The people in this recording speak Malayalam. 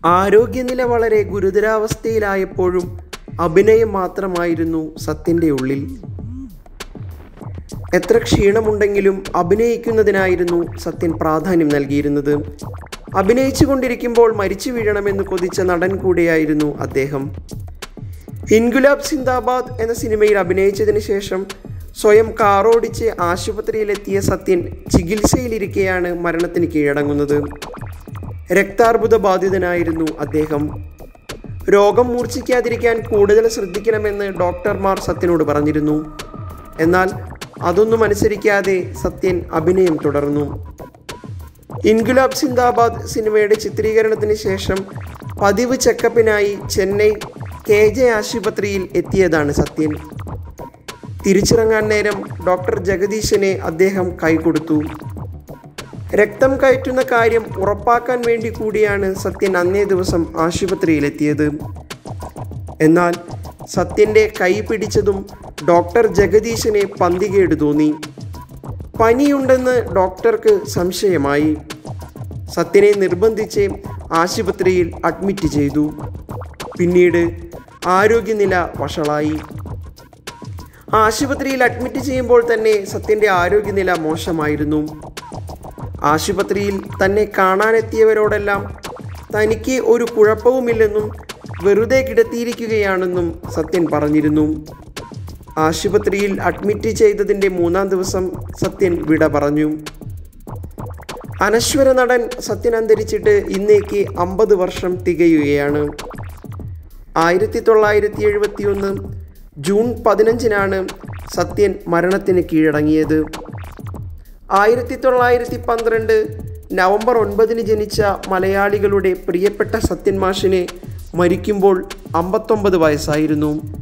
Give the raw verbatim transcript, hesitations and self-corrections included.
ആരോഗ്യനില വളരെ ഗുരുതരാവസ്ഥയിലായപ്പോഴും അഭിനയം മാത്രമായിരുന്നു സത്യൻ്റെ ഉള്ളിൽ. എത്ര ക്ഷീണമുണ്ടെങ്കിലും അഭിനയിക്കുന്നതിനായിരുന്നു സത്യൻ പ്രാധാന്യം നൽകിയിരുന്നത്. അഭിനയിച്ചു കൊണ്ടിരിക്കുമ്പോൾ മരിച്ചു വീഴണമെന്ന് കൊതിച്ച നടൻ കൂടെയായിരുന്നു അദ്ദേഹം. ഇൻഗുലാബ് സിന്ദാബാദ് എന്ന സിനിമയിൽ അഭിനയിച്ചതിന് ശേഷം സ്വയം കാറോടിച്ച് ആശുപത്രിയിലെത്തിയ സത്യൻ ചികിത്സയിലിരിക്കെയാണ് മരണത്തിന് കീഴടങ്ങുന്നത്. രക്താർബുദ ബാധിതനായിരുന്നു അദ്ദേഹം. രോഗം മൂർച്ഛിക്കാതിരിക്കാൻ കൂടുതൽ ശ്രദ്ധിക്കണമെന്ന് ഡോക്ടർമാർ സത്യനോട് പറഞ്ഞിരുന്നു. എന്നാൽ അതൊന്നും അനുസരിക്കാതെ സത്യൻ അഭിനയം തുടർന്നു. ഇൻഗുലാബ് സിന്ദാബാദ് സിനിമയുടെ ചിത്രീകരണത്തിന് ശേഷം പതിവ് ചെക്കപ്പിനായി ചെന്നൈ കെ ജെ ആശുപത്രിയിൽ എത്തിയതാണ് സത്യൻ. തിരിച്ചിറങ്ങാൻ നേരം ഡോക്ടർ ജഗദീശനെ അദ്ദേഹം കൈകൊടുത്തു. രക്തം കയറ്റുന്ന കാര്യം ഉറപ്പാക്കാൻ വേണ്ടി കൂടിയാണ് സത്യൻ അന്നേ ദിവസം ആശുപത്രിയിലെത്തിയത്. എന്നാൽ സത്യൻ്റെ കൈ പിടിച്ചതും ഡോക്ടർ ജഗദീശനെ പന്തികേട് തോന്നി. പനിയുണ്ടെന്ന് ഡോക്ടർക്ക് സംശയമായി. സത്യനെ നിർബന്ധിച്ച് ആശുപത്രിയിൽ അഡ്മിറ്റ് ചെയ്തു. പിന്നീട് ആരോഗ്യനില വഷളായി. ആശുപത്രിയിൽ അഡ്മിറ്റ് ചെയ്യുമ്പോൾ തന്നെ സത്യൻ്റെ ആരോഗ്യനില മോശമായിരുന്നു. ആശുപത്രിയിൽ തന്നെ കാണാനെത്തിയവരോടെല്ലാം തനിക്ക് ഒരു കുഴപ്പവുമില്ലെന്നും വെറുതെ കിടത്തിയിരിക്കുകയാണെന്നും സത്യൻ പറഞ്ഞിരുന്നു. ആശുപത്രിയിൽ അഡ്മിറ്റ് ചെയ്തതിൻ്റെ മൂന്നാം ദിവസം സത്യൻ വിട പറഞ്ഞു. അനശ്വര നടൻ സത്യൻ അന്തരിച്ചിട്ട് ഇന്നേക്ക് അമ്പത് വർഷം തികയുകയാണ്. ആയിരത്തി തൊള്ളായിരത്തി എഴുപത്തി ഒന്ന് ജൂൺ പതിനഞ്ചിനാണ് സത്യൻ മരണത്തിന് കീഴടങ്ങിയത്. ആയിരത്തി തൊള്ളായിരത്തി പന്ത്രണ്ട് നവംബർ ഒൻപതിന് ജനിച്ച മലയാളികളുടെ പ്രിയപ്പെട്ട സത്യൻ മാഷിന് മരിക്കുമ്പോൾ അമ്പത്തൊമ്പത് വയസ്സായിരുന്നു.